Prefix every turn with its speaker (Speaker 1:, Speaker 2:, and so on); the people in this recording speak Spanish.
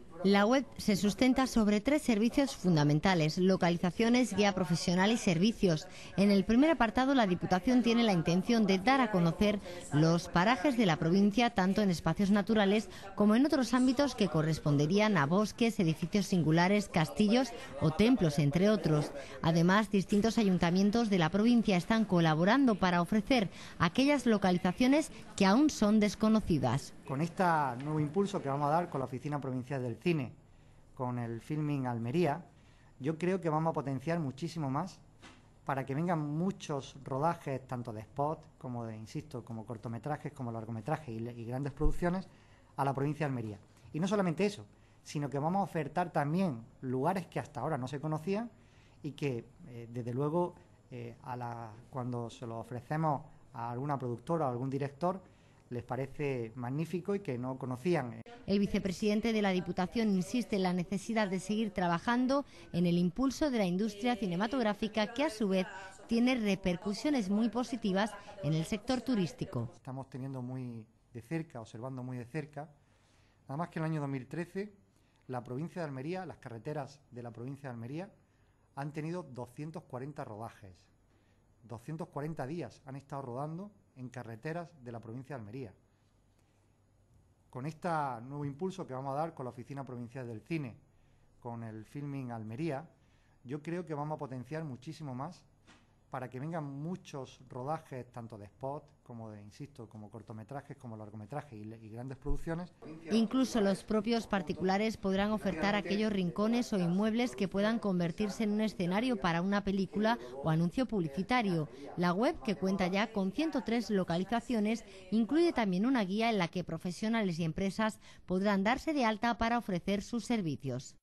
Speaker 1: La web se sustenta sobre 3 servicios fundamentales: localizaciones, guía profesional y servicios. En el primer apartado, la Diputación tiene la intención de dar a conocer los parajes de la provincia, tanto en espacios naturales como en otros ámbitos que corresponderían a bosques, edificios singulares, castillos o templos, entre otros. Además, distintos ayuntamientos de la provincia están colaborando para ofrecer aquellas localizaciones que aún son desconocidas.
Speaker 2: Con este nuevo impulso que vamos a dar con la Oficina Provincial del Cine, con el Filming Almería, yo creo que vamos a potenciar muchísimo más para que vengan muchos rodajes, tanto de spot como de, insisto, como cortometrajes, como largometrajes y grandes producciones a la provincia de Almería. Y no solamente eso, sino que vamos a ofertar también lugares que hasta ahora no se conocían y que, desde luego, cuando se lo ofrecemos a alguna productora o algún director, les parece magnífico y que no conocían.
Speaker 1: El vicepresidente de la Diputación insiste en la necesidad de seguir trabajando en el impulso de la industria cinematográfica, que a su vez tiene repercusiones muy positivas en el sector turístico.
Speaker 2: Estamos teniendo muy de cerca, observando muy de cerca, nada más que en el año 2013, la provincia de Almería, las carreteras de la provincia de Almería han tenido 240 rodajes. 240 días han estado rodando en carreteras de la provincia de Almería. Con este nuevo impulso que vamos a dar con la Oficina Provincial del Cine, con el Filming Almería, yo creo que vamos a potenciar muchísimo más para que vengan muchos rodajes, tanto de spot como de, insisto, como cortometrajes, como largometrajes y grandes producciones.
Speaker 1: Incluso los propios particulares podrán ofertar aquellos rincones o inmuebles que puedan convertirse en un escenario para una película o anuncio publicitario. La web, que cuenta ya con 103 localizaciones, incluye también una guía en la que profesionales y empresas podrán darse de alta para ofrecer sus servicios.